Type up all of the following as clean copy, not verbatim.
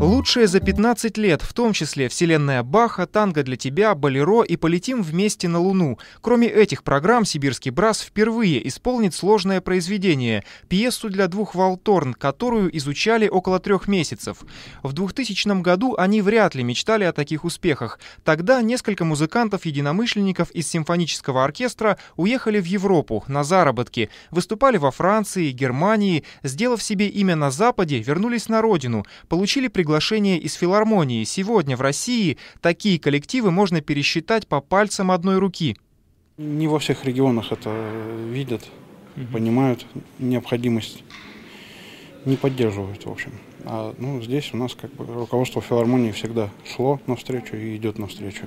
Лучшее за 15 лет, в том числе «Вселенная Баха», «Танго для тебя», «Болеро» и «Полетим вместе на Луну». Кроме этих программ, сибирский брас впервые исполнит сложное произведение – пьесу для двух валторн, которую изучали около 3 месяцев. В 2000 году они вряд ли мечтали о таких успехах. Тогда несколько музыкантов-единомышленников из симфонического оркестра уехали в Европу на заработки, выступали во Франции, Германии, сделав себе имя на Западе, вернулись на родину, получили приглашение из филармонии. Сегодня в России такие коллективы можно пересчитать по пальцам одной руки. Не во всех регионах это видят, понимают необходимость, не поддерживают, в общем. Здесь у нас руководство филармонии всегда шло навстречу и идет навстречу.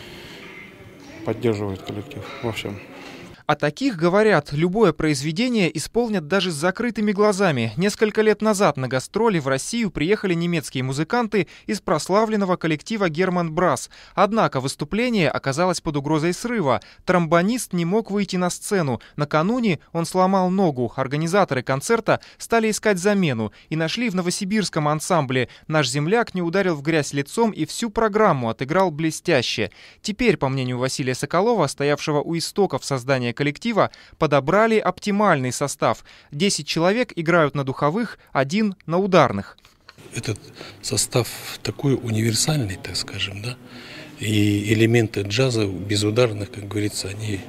Поддерживает коллектив во всем. О таких говорят, любое произведение исполнят даже с закрытыми глазами. Несколько лет назад на гастроли в Россию приехали немецкие музыканты из прославленного коллектива «Герман Брас». Однако выступление оказалось под угрозой срыва. Тромбонист не мог выйти на сцену. Накануне он сломал ногу. Организаторы концерта стали искать замену и нашли в новосибирском ансамбле. Наш земляк не ударил в грязь лицом и всю программу отыграл блестяще. Теперь, по мнению Василия Соколова, стоявшего у истоков создания коллектива, подобрали оптимальный состав. 10 человек играют на духовых, 1 на ударных. Этот состав такой универсальный, так скажем, да, и элементы джаза без ударных, как говорится, они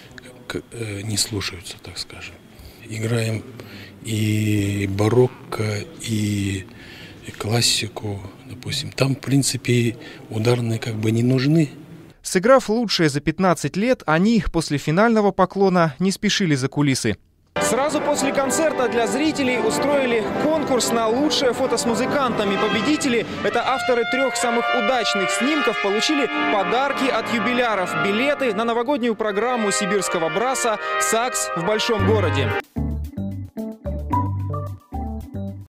не слушаются, так скажем. Играем и барокко, и классику, допустим. Там, в принципе, ударные не нужны. Сыграв лучшее за 15 лет, они после финального поклона не спешили за кулисы. Сразу после концерта для зрителей устроили конкурс на лучшее фото с музыкантами. Победители – это авторы 3 самых удачных снимков, получили подарки от юбиляров, билеты на новогоднюю программу сибирского браса «Сакс в большом городе».